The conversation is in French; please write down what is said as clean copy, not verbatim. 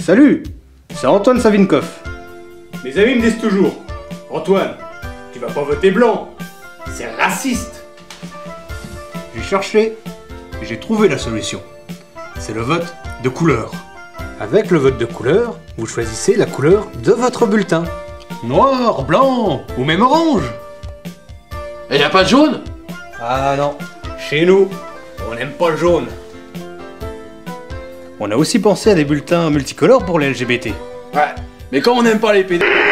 Salut, c'est Antoine Savinkov. Mes amis me disent toujours, Antoine, tu vas pas voter blanc, c'est raciste. J'ai cherché et j'ai trouvé la solution. C'est le vote de couleur. Avec le vote de couleur, vous choisissez la couleur de votre bulletin. Noir, blanc ou même orange. Et y a pas de jaune? Ah non, chez nous, on n'aime pas le jaune. On a aussi pensé à des bulletins multicolores pour les LGBT. Ouais, mais quand on n'aime pas les pédés...